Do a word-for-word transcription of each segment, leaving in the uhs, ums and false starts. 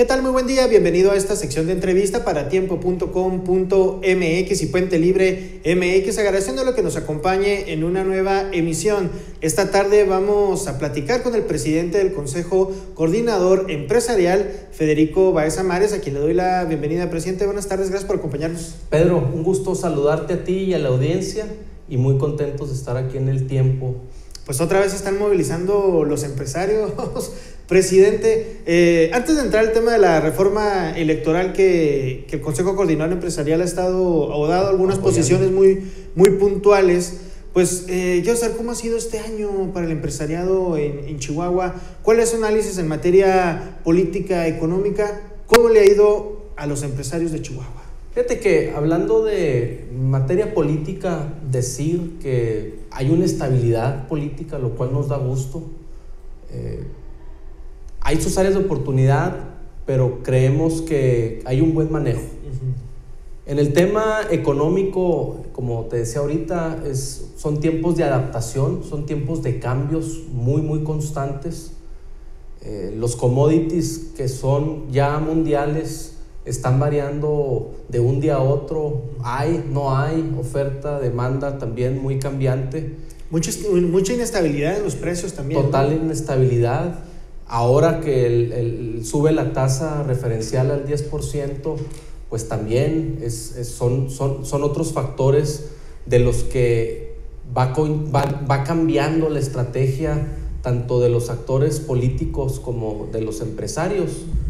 ¿Qué tal? Muy buen día, bienvenido a esta sección de entrevista para tiempo punto com punto m x y Puente Libre M X, agradeciéndole que nos acompañe en una nueva emisión. Esta tarde vamos a platicar con el presidente del Consejo Coordinador Empresarial, Federico Báez Amares, a quien le doy la bienvenida. Presidente, buenas tardes, gracias por acompañarnos. Pedro, un gusto saludarte a ti y a la audiencia y muy contentos de estar aquí en El Tiempo. Pues otra vez se están movilizando los empresarios. Presidente, eh, antes de entrar al tema de la reforma electoral que, que el Consejo Coordinador Empresarial ha estado o dado algunas Apoyando. posiciones muy, muy puntuales, pues eh, quiero saber cómo ha sido este año para el empresariado en, en Chihuahua. ¿Cuál es su análisis en materia política, económica? ¿Cómo le ha ido a los empresarios de Chihuahua? Fíjate que hablando de materia política, decir que hay una estabilidad política, lo cual nos da gusto. Eh, hay sus áreas de oportunidad, pero creemos que hay un buen manejo. Uh-huh. En el tema económico, como te decía ahorita, es, son tiempos de adaptación, son tiempos de cambios muy, muy constantes. Eh, los commodities que son ya mundiales están variando de un día a otro, hay, no hay, oferta, demanda también muy cambiante. Mucha, mucha inestabilidad en los precios también. Total, ¿no? Inestabilidad. Ahora que el, el, sube la tasa referencial al diez por ciento, pues también es, es, son, son, son otros factores de los que va, va, va cambiando la estrategia tanto de los actores políticos como de los empresarios.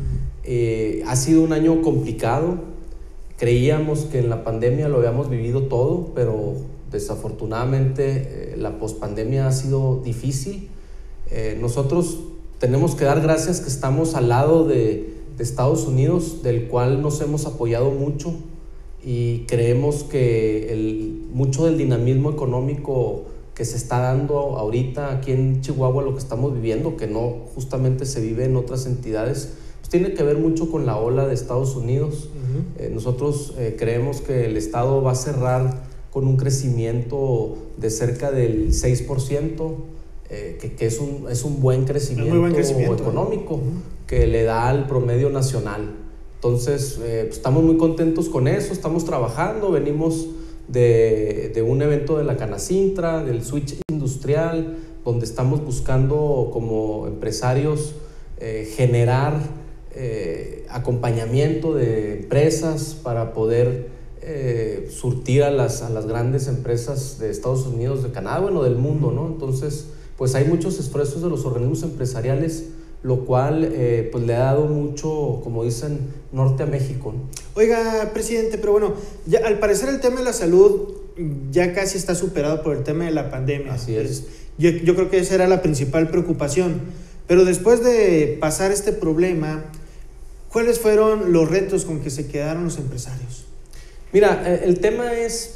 Eh, ha sido un año complicado. Creíamos que en la pandemia lo habíamos vivido todo, pero desafortunadamente eh, la pospandemia ha sido difícil. Eh, nosotros tenemos que dar gracias que estamos al lado de, de Estados Unidos, del cual nos hemos apoyado mucho, y creemos que el, mucho del dinamismo económico que se está dando ahorita aquí en Chihuahua, lo que estamos viviendo, que no justamente se vive en otras entidades, tiene que ver mucho con la ola de Estados Unidos. Uh-huh. Eh, nosotros eh, creemos que el Estado va a cerrar con un crecimiento de cerca del seis por ciento, eh, que, que es, un, es un buen crecimiento, buen crecimiento económico, uh-huh. que le da al promedio nacional. Entonces, eh, pues estamos muy contentos con eso, estamos trabajando, venimos de, de un evento de la Canacintra, del Switch Industrial, donde estamos buscando como empresarios eh, generar Eh, acompañamiento de empresas para poder eh, surtir a las, a las grandes empresas de Estados Unidos, de Canadá, bueno, del mundo, ¿no? Entonces, pues hay muchos esfuerzos de los organismos empresariales, lo cual eh, pues le ha dado mucho, como dicen, norte a México, ¿no? Oiga, presidente, pero bueno, ya, al parecer el tema de la salud ya casi está superado por el tema de la pandemia. Así es. Yo, yo creo que esa era la principal preocupación, pero después de pasar este problema, ¿cuáles fueron los retos con que se quedaron los empresarios? Mira, el tema es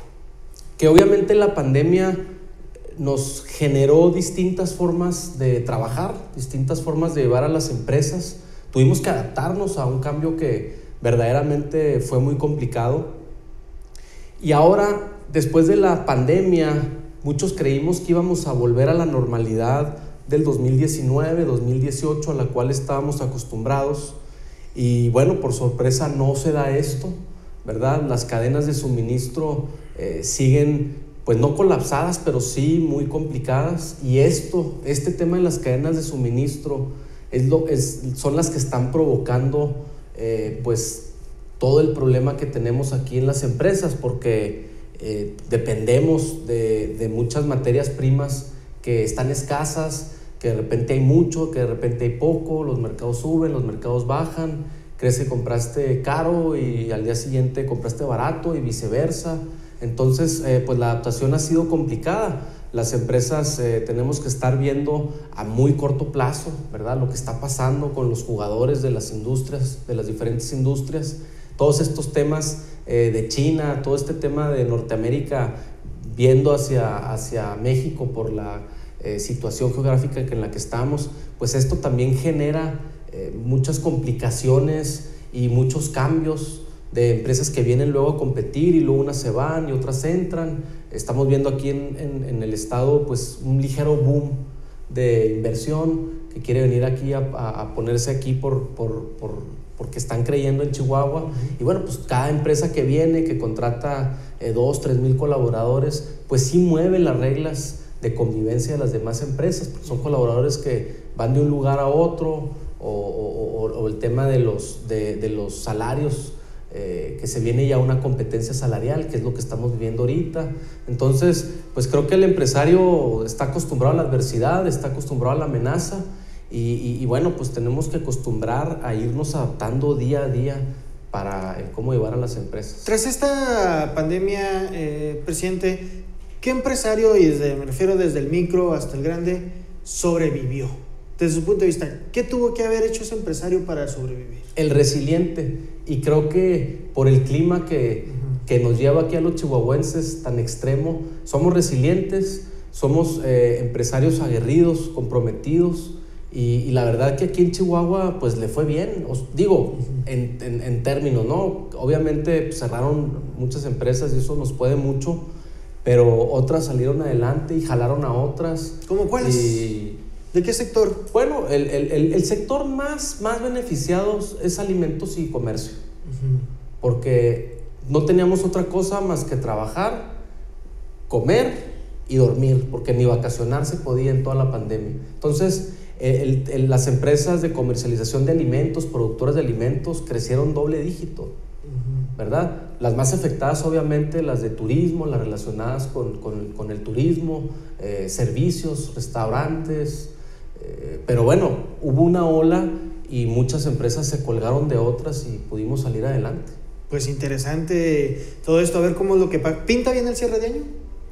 que obviamente la pandemia nos generó distintas formas de trabajar, distintas formas de llevar a las empresas. Tuvimos que adaptarnos a un cambio que verdaderamente fue muy complicado. Y ahora, después de la pandemia, muchos creímos que íbamos a volver a la normalidad del dos mil diecinueve, dos mil dieciocho, a la cual estábamos acostumbrados. Y bueno, por sorpresa no se da esto, ¿verdad? Las cadenas de suministro eh, siguen, pues no colapsadas, pero sí muy complicadas. Y esto, este tema de las cadenas de suministro es lo, es, son las que están provocando eh, pues todo el problema que tenemos aquí en las empresas, porque eh, dependemos de, de muchas materias primas que están escasas, que de repente hay mucho, que de repente hay poco, los mercados suben, los mercados bajan, crees que compraste caro y al día siguiente compraste barato y viceversa. Entonces, eh, pues la adaptación ha sido complicada. Las empresas eh, tenemos que estar viendo a muy corto plazo, ¿verdad? Lo que está pasando con los jugadores de las industrias, de las diferentes industrias, todos estos temas eh, de China, todo este tema de Norteamérica viendo hacia, hacia México por la Eh, situación geográfica en la que estamos, pues esto también genera eh, muchas complicaciones y muchos cambios de empresas que vienen luego a competir y luego unas se van y otras entran. Estamos viendo aquí en, en, en el estado pues un ligero boom de inversión que quiere venir aquí a, a, a ponerse aquí por, por, por, porque están creyendo en Chihuahua. Uh-huh. Y bueno, pues cada empresa que viene, que contrata eh, dos, tres mil colaboradores, pues sí mueve las reglas de convivencia de las demás empresas, porque son colaboradores que van de un lugar a otro, o, o, o, o el tema de los, de, de los salarios, eh, que se viene ya una competencia salarial, que es lo que estamos viviendo ahorita. Entonces, pues creo que el empresario está acostumbrado a la adversidad, está acostumbrado a la amenaza, y, y, y bueno, pues tenemos que acostumbrar a irnos adaptando día a día para el cómo llevar a las empresas. Tras esta pandemia, eh, presidente, ¿qué empresario, y desde, me refiero desde el micro hasta el grande, sobrevivió? Desde su punto de vista, ¿qué tuvo que haber hecho ese empresario para sobrevivir? El resiliente, y creo que por el clima que, uh-huh. que nos lleva aquí a los chihuahuenses tan extremo, somos resilientes, somos eh, empresarios aguerridos, comprometidos, y, y la verdad que aquí en Chihuahua pues le fue bien, os digo, uh-huh. en, en, en términos, ¿no? Obviamente pues, cerraron muchas empresas y eso nos puede mucho, pero otras salieron adelante y jalaron a otras. ¿Cómo cuáles? Y, ¿de qué sector? Bueno, el, el, el sector más, más beneficiado es alimentos y comercio. Uh-huh. Porque no teníamos otra cosa más que trabajar, comer y dormir, porque ni vacacionar se podía en toda la pandemia. Entonces, el, el, las empresas de comercialización de alimentos, productoras de alimentos, crecieron doble dígito, uh-huh. ¿verdad? Las más afectadas, obviamente, las de turismo, las relacionadas con, con, con el turismo, eh, servicios, restaurantes. Eh, pero bueno, hubo una ola y muchas empresas se colgaron de otras y pudimos salir adelante. Pues interesante todo esto, a ver cómo es lo que pinta bien el cierre de año.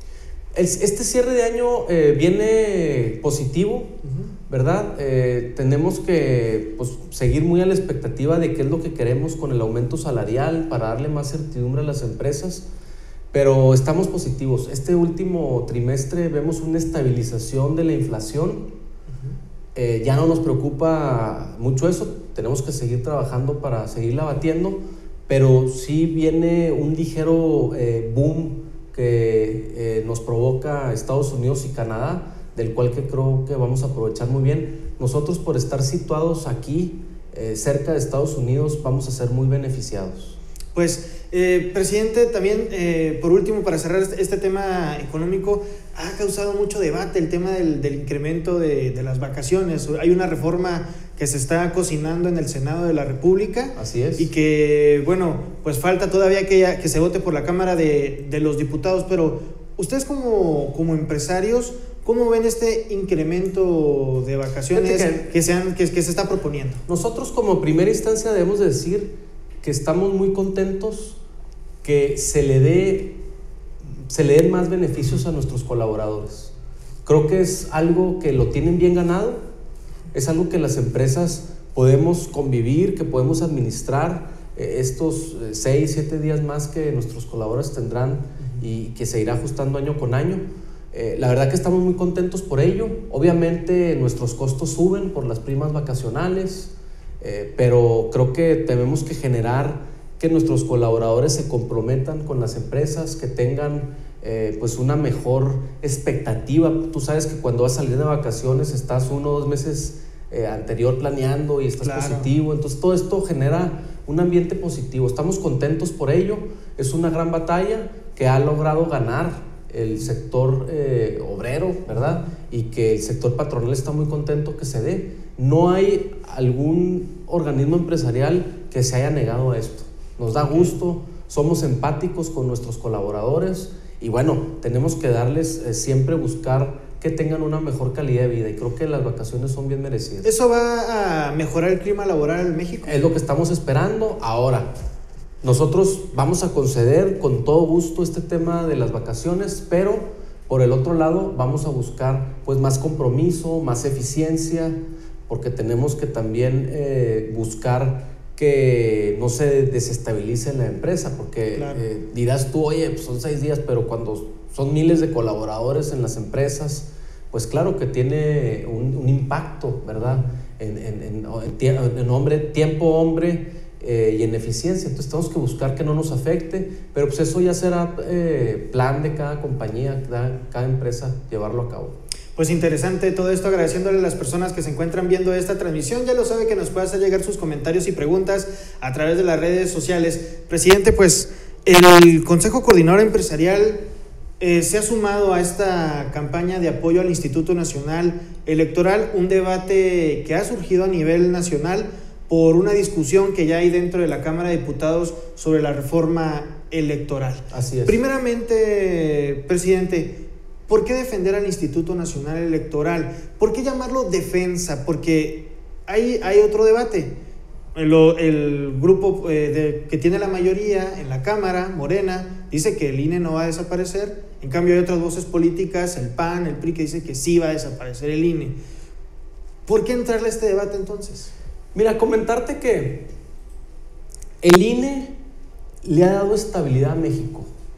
El, este cierre de año eh, viene positivo, uh-huh. ¿verdad? Eh, tenemos que pues, seguir muy a la expectativa de qué es lo que queremos con el aumento salarial para darle más certidumbre a las empresas, pero estamos positivos. Este último trimestre vemos una estabilización de la inflación. Uh-huh. eh, ya no nos preocupa mucho eso, tenemos que seguir trabajando para seguirla batiendo, pero sí viene un ligero eh, boom que eh, nos provoca Estados Unidos y Canadá, del cual que creo que vamos a aprovechar muy bien. Nosotros, por estar situados aquí, eh, cerca de Estados Unidos, vamos a ser muy beneficiados. Pues, eh, presidente, también, eh, por último, para cerrar este, este tema económico, ha causado mucho debate el tema del, del incremento de, de las vacaciones. Hay una reforma que se está cocinando en el Senado de la República. Así es. Y que, bueno, pues falta todavía que, que se vote por la Cámara de, de los Diputados, pero ustedes como, como empresarios, ¿cómo ven este incremento de vacaciones que, que, sean, que, que se está proponiendo? Nosotros como primera instancia debemos de decir que estamos muy contentos que se le dé, se le den más beneficios a nuestros colaboradores. Creo que es algo que lo tienen bien ganado, es algo que las empresas podemos convivir, que podemos administrar eh, estos eh, seis, siete días más que nuestros colaboradores tendrán y que se irá ajustando año con año. Eh, la verdad que estamos muy contentos por ello. Obviamente nuestros costos suben por las primas vacacionales, eh, pero creo que tenemos que generar que nuestros colaboradores se comprometan con las empresas, que tengan eh, pues una mejor expectativa. Tú sabes que cuando vas a salir de vacaciones estás uno o dos meses eh, anterior planeando y estás claro. positivo, entonces todo esto genera un ambiente positivo. Estamos contentos por ello. Es una gran batalla que ha logrado ganar el sector eh, obrero, ¿verdad? Y que el sector patronal está muy contento que se dé. No hay algún organismo empresarial que se haya negado a esto. Nos da gusto, somos empáticos con nuestros colaboradores y bueno, tenemos que darles eh, siempre buscar que tengan una mejor calidad de vida y creo que las vacaciones son bien merecidas. ¿Eso va a mejorar el clima laboral en México? Es lo que estamos esperando. Ahora, nosotros vamos a conceder con todo gusto este tema de las vacaciones, pero por el otro lado vamos a buscar pues más compromiso, más eficiencia, porque tenemos que también eh, buscar que no se desestabilice la empresa, porque claro. eh, dirás tú, oye, pues son seis días, pero cuando son miles de colaboradores en las empresas, pues claro que tiene un, un impacto, ¿verdad? En, en, en, en, en hombre, tiempo hombre, Eh, y en eficiencia. Entonces tenemos que buscar que no nos afecte, pero pues eso ya será eh, plan de cada compañía, cada, cada empresa llevarlo a cabo. Pues interesante todo esto, agradeciéndole a las personas que se encuentran viendo esta transmisión. Ya lo sabe que nos puede hacer llegar sus comentarios y preguntas a través de las redes sociales. Presidente, pues el Consejo Coordinador Empresarial eh, se ha sumado a esta campaña de apoyo al Instituto Nacional Electoral, un debate que ha surgido a nivel nacional por una discusión que ya hay dentro de la Cámara de Diputados sobre la reforma electoral. Así es. Primeramente, presidente, ¿por qué defender al Instituto Nacional Electoral? ¿Por qué llamarlo defensa? Porque hay, hay otro debate. El, el grupo eh, de, que tiene la mayoría en la Cámara, Morena, dice que el I N E no va a desaparecer. En cambio hay otras voces políticas, el P A N, el P R I, que dice que sí va a desaparecer el I N E. ¿Por qué entrarle a este debate entonces? Mira, comentarte que el I N E le ha dado estabilidad a México.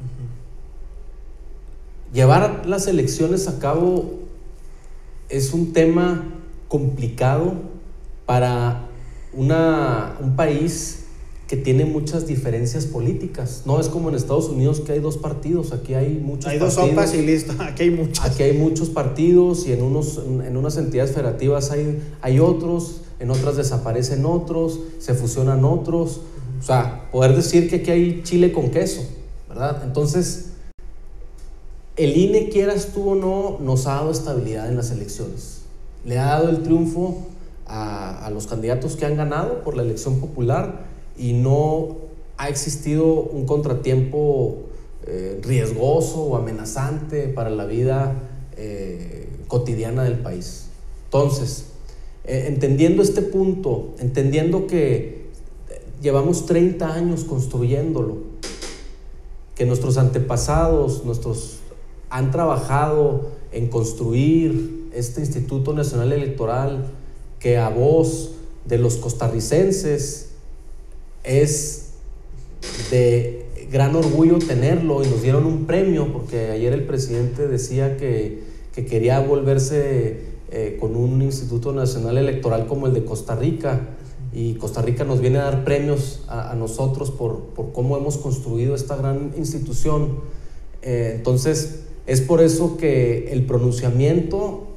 Llevar las elecciones a cabo es un tema complicado para una, un país que tiene muchas diferencias políticas. No es como en Estados Unidos, que hay dos partidos. Aquí hay muchos hay partidos. Hay dos sopas y listo. Aquí hay muchos. Aquí hay muchos partidos y en, unos, en unas entidades federativas hay, hay otros, en otras desaparecen otros, se fusionan otros. O sea, poder decir que aquí hay chile con queso, ¿verdad? Entonces, el I N E, quieras tú o no, nos ha dado estabilidad en las elecciones. Le ha dado el triunfo a, a los candidatos que han ganado por la elección popular y no ha existido un contratiempo eh, riesgoso o amenazante para la vida eh, cotidiana del país. Entonces, eh, entendiendo este punto, entendiendo que llevamos treinta años construyéndolo, que nuestros antepasados, nuestros han trabajado en construir este Instituto Nacional Electoral, que a voz de los costarricenses es de gran orgullo tenerlo, y nos dieron un premio porque ayer el presidente decía que, que quería volverse eh, con un Instituto Nacional Electoral como el de Costa Rica, y Costa Rica nos viene a dar premios a, a nosotros por, por cómo hemos construido esta gran institución. Eh, entonces es por eso que el pronunciamiento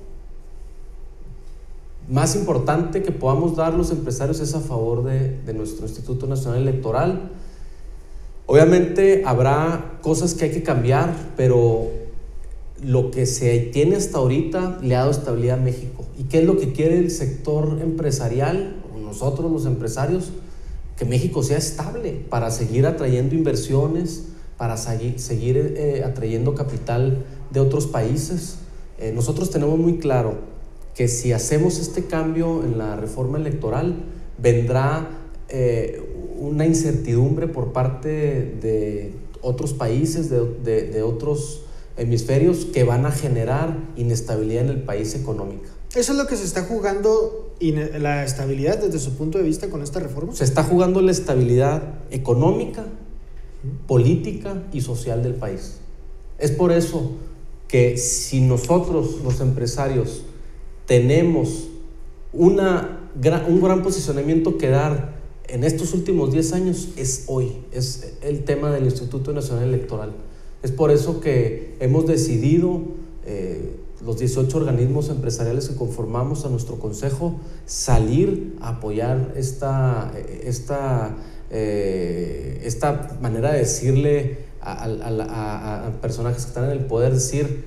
más importante que podamos dar los empresarios es a favor de, de nuestro Instituto Nacional Electoral. Obviamente habrá cosas que hay que cambiar, pero lo que se tiene hasta ahorita le ha dado estabilidad a México. ¿Y qué es lo que quiere el sector empresarial, nosotros los empresarios? Que México sea estable para seguir atrayendo inversiones, para seguir, seguir eh, atrayendo capital de otros países. Eh, nosotros tenemos muy claro que si hacemos este cambio en la reforma electoral, vendrá eh, una incertidumbre por parte de otros países, de, de, de otros hemisferios, que van a generar inestabilidad en el país económica. ¿Eso es lo que se está jugando, la estabilidad desde su punto de vista con esta reforma? Se está jugando la estabilidad económica, política y social del país. Es por eso que si nosotros los empresarios tenemos una gran, un gran posicionamiento que dar en estos últimos diez años, es hoy, es el tema del Instituto Nacional Electoral. Es por eso que hemos decidido, eh, los dieciocho organismos empresariales que conformamos a nuestro consejo, salir a apoyar esta, esta, eh, esta manera de decirle a, a, a, a personajes que están en el poder, decir,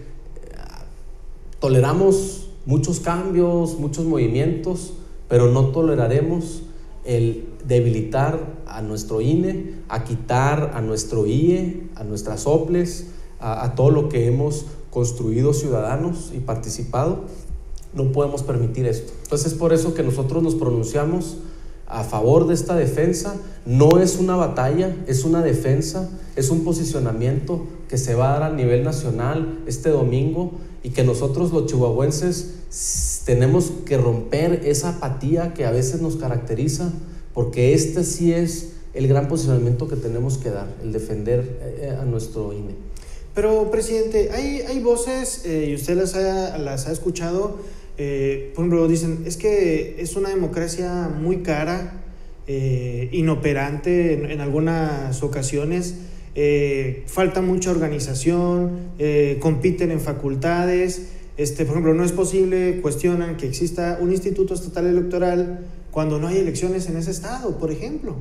toleramos muchos cambios, muchos movimientos, pero no toleraremos el debilitar a nuestro I N E, a quitar a nuestro I E, a nuestras OPLES, a, a todo lo que hemos construido ciudadanos y participado. No podemos permitir esto. Entonces es por eso que nosotros nos pronunciamos a favor de esta defensa. No es una batalla, es una defensa, es un posicionamiento que se va a dar a nivel nacional este domingo, y que nosotros los chihuahuenses tenemos que romper esa apatía que a veces nos caracteriza, porque este sí es el gran posicionamiento que tenemos que dar, el defender a nuestro I N E. Pero, presidente, hay, hay voces, eh, y usted las ha, las ha escuchado, eh, por ejemplo, dicen, es que es una democracia muy cara, eh, inoperante en, en algunas ocasiones, eh, falta mucha organización, eh, compiten en facultades, este, por ejemplo, no es posible, cuestionan que exista un instituto estatal electoral cuando no hay elecciones en ese estado, por ejemplo.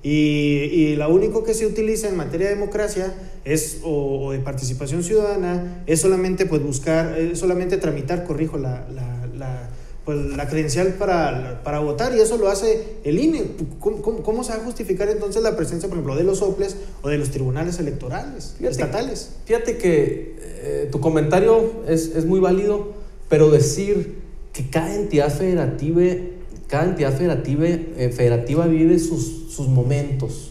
Y, y lo único que se utiliza en materia de democracia es, o, o de participación ciudadana, es solamente pues buscar, es solamente tramitar, corrijo, la, la, la, pues, la credencial para, para votar, y eso lo hace el I N E. ¿Cómo, cómo, cómo se va a justificar entonces la presencia, por ejemplo, de los soples o de los tribunales electorales, fíjate, estatales? Fíjate que eh, tu comentario es, es muy válido, pero decir que cada entidad federativa, cada entidad federativa, eh, federativa vive sus, sus momentos.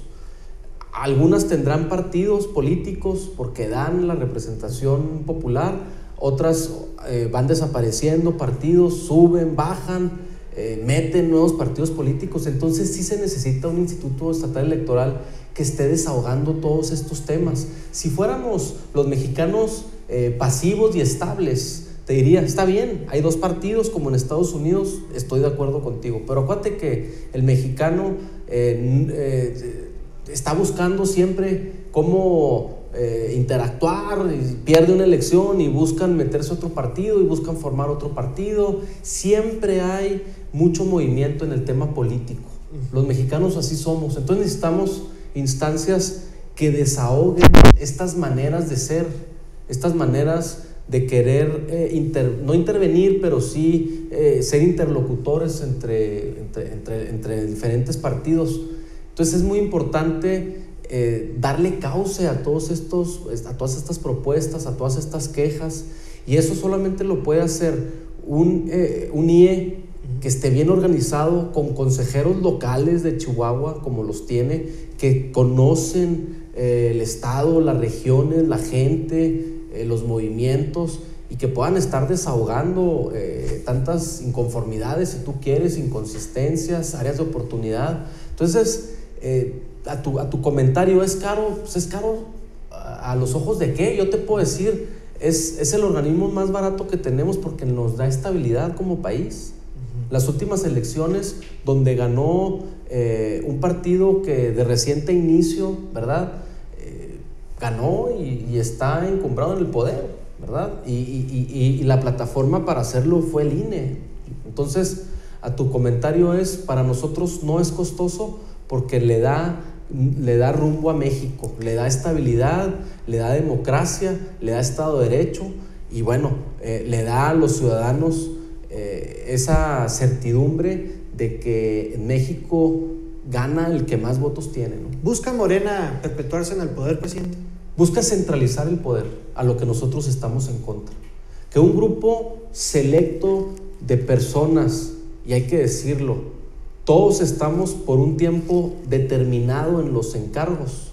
Algunas tendrán partidos políticos porque dan la representación popular, otras eh, van desapareciendo partidos, suben, bajan, eh, meten nuevos partidos políticos. Entonces sí se necesita un instituto estatal electoral que esté desahogando todos estos temas. Si fuéramos los mexicanos eh, pasivos y estables, te diría, está bien, hay dos partidos como en Estados Unidos, estoy de acuerdo contigo, pero acuérdate que el mexicano eh, eh, está buscando siempre cómo eh, interactuar, y pierde una elección y buscan meterse a otro partido y buscan formar otro partido. Siempre hay mucho movimiento en el tema político. Los mexicanos así somos. Entonces necesitamos instancias que desahoguen estas maneras de ser, estas maneras de querer eh, inter, no intervenir, pero sí eh, ser interlocutores entre, entre, entre, entre diferentes partidos. Entonces es muy importante eh, darle cauce a todos estos, a todas estas propuestas, a todas estas quejas, y eso solamente lo puede hacer un, eh, un I E que esté bien organizado, con consejeros locales de Chihuahua, como los tiene, que conocen eh, el estado, las regiones, la gente, eh, los movimientos, y que puedan estar desahogando eh, tantas inconformidades, si tú quieres, inconsistencias, áreas de oportunidad. Entonces, eh, a, tu, a tu comentario, ¿es caro? Pues es caro a, a los ojos de qué. Yo te puedo decir, es, es el organismo más barato que tenemos porque nos da estabilidad como país. Uh-huh. Las últimas elecciones donde ganó eh, un partido que de reciente inicio, ¿verdad?, eh, ganó y, y está encumbrado en el poder, ¿verdad? Y, y, y, y la plataforma para hacerlo fue el I N E. Entonces, a tu comentario es, para nosotros no es costoso porque le da, le da rumbo a México, le da estabilidad, le da democracia, le da Estado de Derecho, y bueno, eh, le da a los ciudadanos eh, esa certidumbre de que en México gana el que más votos tiene, ¿no? ¿Busca Morena perpetuarse en el poder, presidente? Busca centralizar el poder, a lo que nosotros estamos en contra. Que un grupo selecto de personas, y hay que decirlo, todos estamos por un tiempo determinado en los encargos.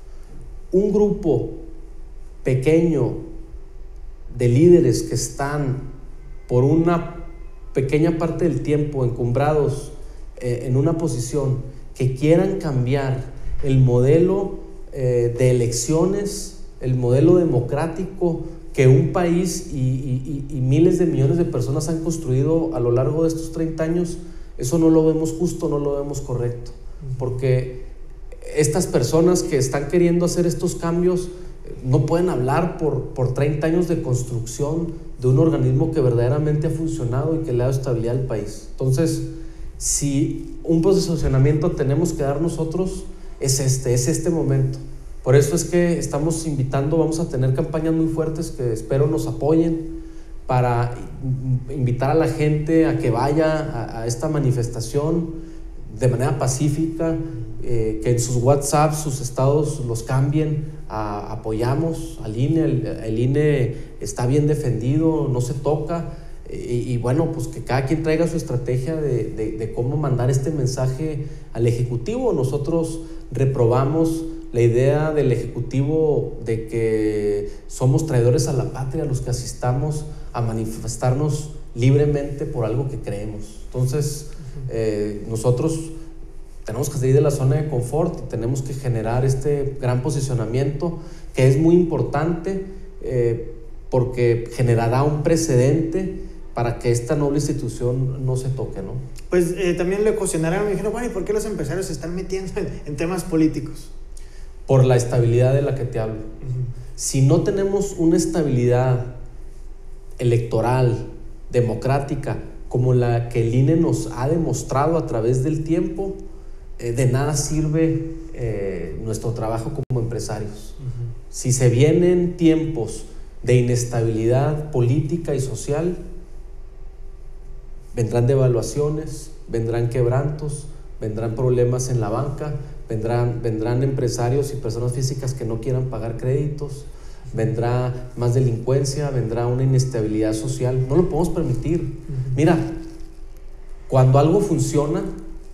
Un grupo pequeño de líderes que están por una pequeña parte del tiempo encumbrados eh, en una posición, que quieran cambiar el modelo eh, de elecciones, el modelo democrático que un país y, y, y miles de millones de personas han construido a lo largo de estos treinta años, eso no lo vemos justo, no lo vemos correcto, porque estas personas que están queriendo hacer estos cambios no pueden hablar por, por treinta años de construcción de un organismo que verdaderamente ha funcionado y que le ha dado estabilidad al país. Entonces, si un posicionamiento tenemos que dar nosotros, es este, es este momento. Por eso es que estamos invitando, vamos a tener campañas muy fuertes que espero nos apoyen, para invitar a la gente a que vaya a, a esta manifestación de manera pacífica, eh, que en sus WhatsApp, sus estados los cambien, a, apoyamos al I N E, el, el I N E está bien defendido, no se toca, y, y bueno, pues que cada quien traiga su estrategia de, de, de cómo mandar este mensaje al Ejecutivo. Nosotros reprobamos la idea del Ejecutivo de que somos traidores a la patria los que asistamos a manifestarnos libremente por algo que creemos. Entonces, eh, nosotros tenemos que salir de la zona de confort y tenemos que generar este gran posicionamiento que es muy importante eh, porque generará un precedente para que esta noble institución no se toque, ¿no? Pues eh, también le cuestionaron, me dijeron, bueno, ¿y por qué los empresarios se están metiendo en, en temas políticos? Por la estabilidad de la que te hablo. Uh-huh. Si no tenemos una estabilidad electoral, democrática, como la que el I N E nos ha demostrado a través del tiempo, eh, de nada sirve eh, nuestro trabajo como empresarios. Uh-huh. Si se vienen tiempos de inestabilidad política y social, vendrán devaluaciones, vendrán quebrantos, vendrán problemas en la banca, vendrán, vendrán empresarios y personas físicas que no quieran pagar créditos, vendrá más delincuencia, vendrá una inestabilidad social. No lo podemos permitir. Uh-huh. Mira, cuando algo funciona,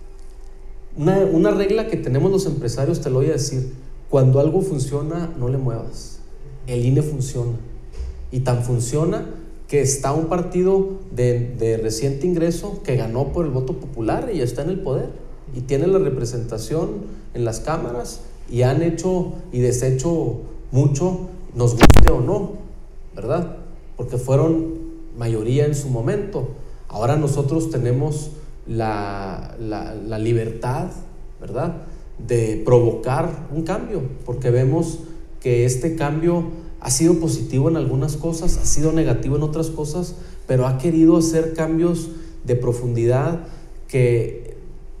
una, una regla que tenemos los empresarios, te lo voy a decir: cuando algo funciona, no le muevas. El I N E funciona, y tan funciona que está un partido de, de reciente ingreso que ganó por el voto popular y está en el poder y tiene la representación en las cámaras, y han hecho y deshecho mucho, nos guste o no, ¿verdad? Porque fueron mayoría en su momento. Ahora nosotros tenemos la, la, la libertad, ¿verdad?, de provocar un cambio, porque vemos que este cambio ha sido positivo en algunas cosas, ha sido negativo en otras cosas, pero ha querido hacer cambios de profundidad que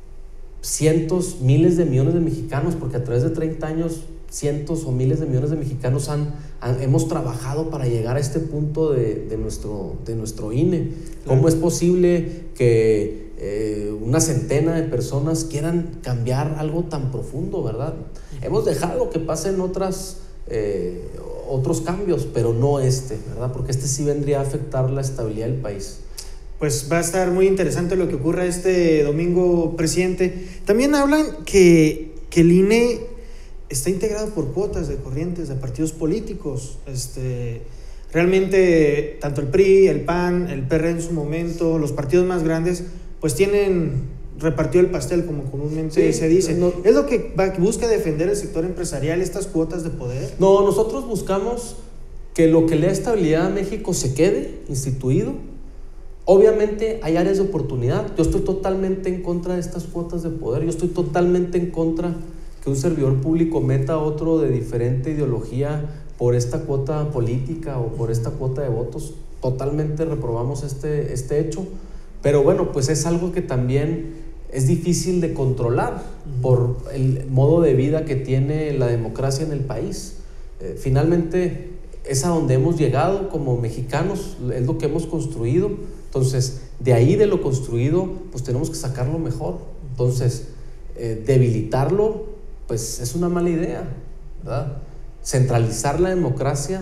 cientos, miles de millones de mexicanos, porque a través de treinta años cientos o miles de millones de mexicanos han, han, hemos trabajado para llegar a este punto de, de, nuestro, de nuestro I N E. ¿Cómo es posible que eh, una centena de personas quieran cambiar algo tan profundo, verdad? Hemos dejado que pasen otras, eh, otros cambios, pero no este, ¿verdad? Porque este sí vendría a afectar la estabilidad del país. Pues va a estar muy interesante lo que ocurra este domingo, presidente. También hablan que, que el I N E está integrado por cuotas de corrientes de partidos políticos. Este, realmente, tanto el P R I, el P A N, el P R en su momento, los partidos más grandes, pues tienen repartido el pastel, como comúnmente sí, se dice. No, ¿es lo que va, busca defender el sector empresarial, estas cuotas de poder? No, nosotros buscamos que lo que le da estabilidad a México se quede instituido. Obviamente hay áreas de oportunidad. Yo estoy totalmente en contra de estas cuotas de poder. Yo estoy totalmente en contra que un servidor público meta a otro de diferente ideología por esta cuota política o por esta cuota de votos. Totalmente reprobamos este, este hecho. Pero bueno, pues es algo que también es difícil de controlar uh-huh. por el modo de vida que tiene la democracia en el país. Eh, finalmente es a donde hemos llegado como mexicanos, es lo que hemos construido. Entonces, de ahí, de lo construido, pues tenemos que sacarlo mejor. Entonces, eh, debilitarlo, pues es una mala idea, ¿verdad? Centralizar la democracia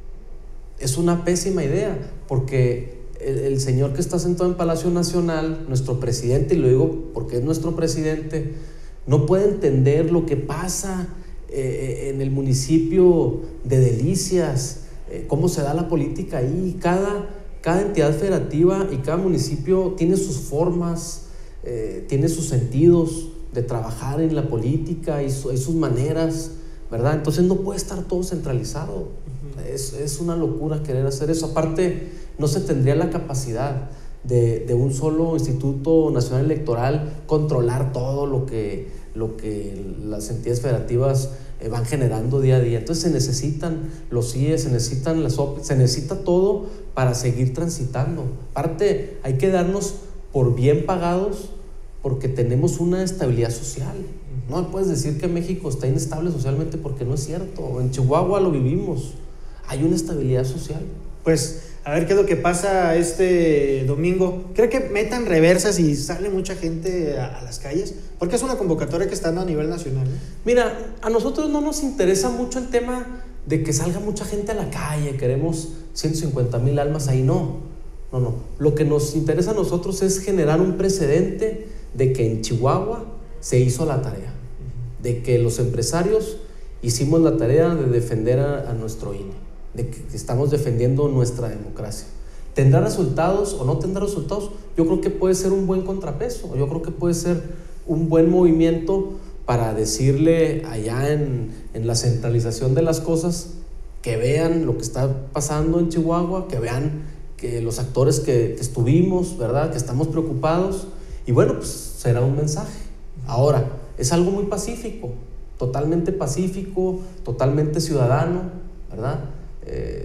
es una pésima idea, porque el, el señor que está sentado en Palacio Nacional, nuestro presidente, y lo digo porque es nuestro presidente, no puede entender lo que pasa eh, en el municipio de Delicias, eh, cómo se da la política ahí. Cada... Cada entidad federativa y cada municipio tiene sus formas, eh, tiene sus sentidos de trabajar en la política y, su, y sus maneras, ¿verdad? Entonces no puede estar todo centralizado. Uh-huh. Es, es una locura querer hacer eso. Aparte, no se tendría la capacidad de, de un solo Instituto Nacional Electoral controlar todo lo que, lo que las entidades federativas eh, van generando día a día. Entonces se necesitan los I E, se necesitan las O P E, se necesita todo para seguir transitando. Aparte, hay que darnos por bien pagados porque tenemos una estabilidad social. No me puedes decir que México está inestable socialmente, porque no es cierto. En Chihuahua lo vivimos. Hay una estabilidad social. Pues a ver qué es lo que pasa este domingo. ¿Cree que metan reversas y sale mucha gente a, a las calles? Porque es una convocatoria que está dando a nivel nacional, ¿eh? Mira, a nosotros no nos interesa mucho el tema de que salga mucha gente a la calle. Queremos ciento cincuenta mil almas ahí. No, no, no. Lo que nos interesa a nosotros es generar un precedente de que en Chihuahua se hizo la tarea, de que los empresarios hicimos la tarea de defender a, a nuestro I N E, de que estamos defendiendo nuestra democracia. ¿Tendrá resultados o no tendrá resultados? Yo creo que puede ser un buen contrapeso. Yo creo que puede ser un buen movimiento para decirle allá en, en la centralización de las cosas, que vean lo que está pasando en Chihuahua, que vean que los actores que, que estuvimos, ¿verdad?, que estamos preocupados. Y bueno, pues será un mensaje. Ahora, es algo muy pacífico, totalmente pacífico, totalmente ciudadano, ¿verdad? Eh,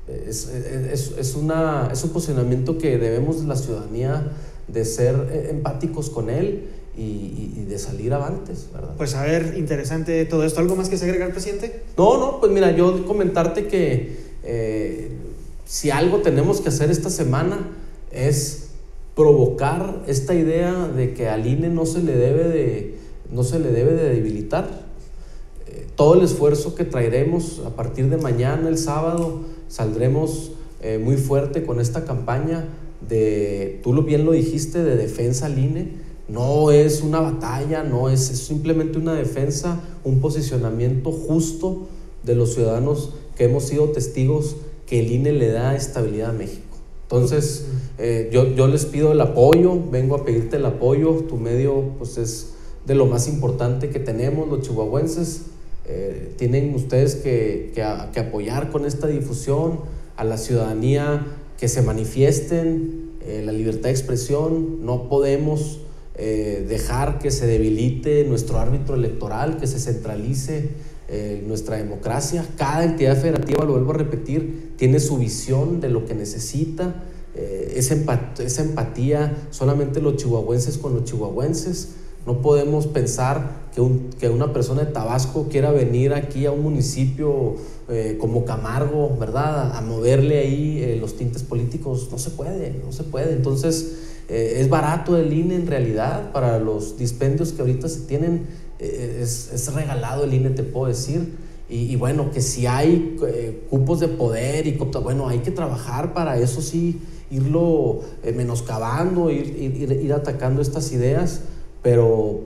Es, es, es, una, es un posicionamiento que debemos la ciudadanía de ser empáticos con él y, y, y de salir avantes, ¿verdad? Pues a ver, interesante todo esto. ¿Algo más que se agregar, presidente? No, no, pues mira, yo comentarte que eh, si algo tenemos que hacer esta semana es provocar esta idea de que al I N E no se le debe de, no se le debe de debilitar. Eh, todo el esfuerzo que traeremos a partir de mañana, el sábado, saldremos eh, muy fuerte con esta campaña de, tú lo bien lo dijiste, de defensa al I N E. No es una batalla, no es, es simplemente una defensa, un posicionamiento justo de los ciudadanos que hemos sido testigos que el I N E le da estabilidad a México. Entonces, eh, yo, yo les pido el apoyo, vengo a pedirte el apoyo, tu medio pues es de lo más importante que tenemos los chihuahuenses. Eh, tienen ustedes que, que, a, que apoyar con esta difusión a la ciudadanía, que se manifiesten, eh, la libertad de expresión. No podemos eh, dejar que se debilite nuestro árbitro electoral, que se centralice eh, nuestra democracia. Cada entidad federativa, lo vuelvo a repetir, tiene su visión de lo que necesita. Eh, esa, empat- esa empatía solamente los chihuahuenses con los chihuahuenses. No podemos pensar que, un, que una persona de Tabasco quiera venir aquí a un municipio eh, como Camargo, ¿verdad? A, a moverle ahí eh, los tintes políticos. No se puede, no se puede. Entonces, eh, es barato el I N E en realidad para los dispendios que ahorita se tienen. Eh, es, es regalado el I N E, te puedo decir. Y, y bueno, que si hay eh, cupos de poder y bueno, hay que trabajar para eso sí, irlo eh, menoscabando, ir, ir, ir atacando estas ideas. Pero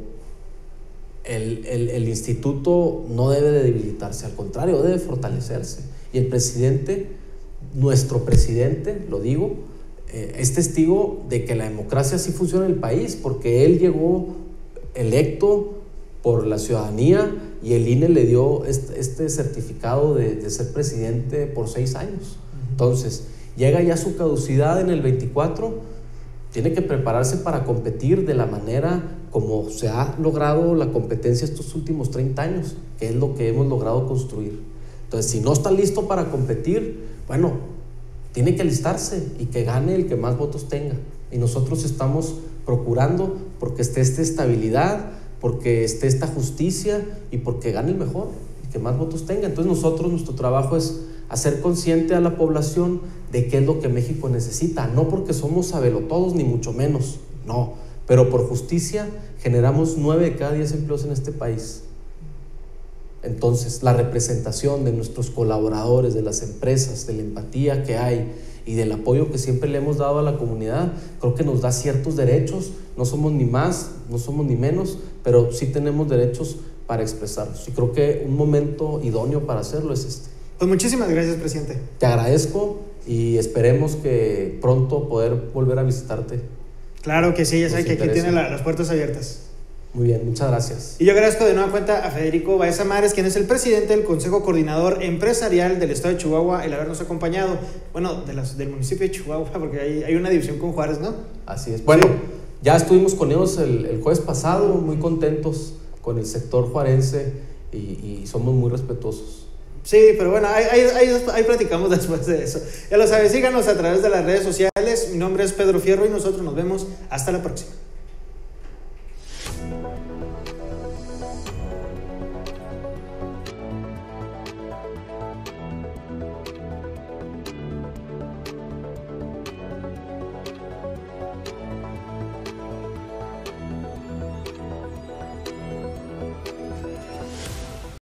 el, el, el instituto no debe de debilitarse, al contrario, debe fortalecerse. Y el presidente, nuestro presidente, lo digo, eh, es testigo de que la democracia sí funciona en el país, porque él llegó electo por la ciudadanía y el I N E le dio este, este certificado de, de ser presidente por seis años. Entonces, llega ya su caducidad en el veinticuatro, tiene que prepararse para competir de la manera como se ha logrado la competencia estos últimos treinta años, que es lo que hemos logrado construir. Entonces, si no está listo para competir, bueno, tiene que alistarse y que gane el que más votos tenga. Y nosotros estamos procurando porque esté esta estabilidad, porque esté esta justicia y porque gane el mejor, el que más votos tenga. Entonces nosotros, nuestro trabajo es hacer consciente a la población de qué es lo que México necesita, no porque somos sabelotodos ni mucho menos, no, pero por justicia generamos nueve de cada diez empleos en este país. Entonces, la representación de nuestros colaboradores, de las empresas, de la empatía que hay y del apoyo que siempre le hemos dado a la comunidad, creo que nos da ciertos derechos. No somos ni más, no somos ni menos, pero sí tenemos derechos para expresarlos. Y creo que un momento idóneo para hacerlo es este. Pues muchísimas gracias, presidente. Te agradezco y esperemos que pronto poder volver a visitarte. Claro que sí, ya sabes que aquí tiene la, las puertas abiertas. Muy bien, muchas gracias. Y yo agradezco de nueva cuenta a Federico Baeza Mares, quien es el presidente del Consejo Coordinador Empresarial del Estado de Chihuahua, el habernos acompañado, bueno, de las, del municipio de Chihuahua, porque hay, hay una división con Juárez, ¿no? Así es. Bueno, sí. Ya estuvimos con ellos el, el jueves pasado, muy contentos con el sector juarense y, y somos muy respetuosos. Sí, pero bueno, ahí, ahí, ahí, ahí platicamos después de eso. Ya lo sabes, síganos a través de las redes sociales. Mi nombre es Pedro Fierro y nosotros nos vemos hasta la próxima.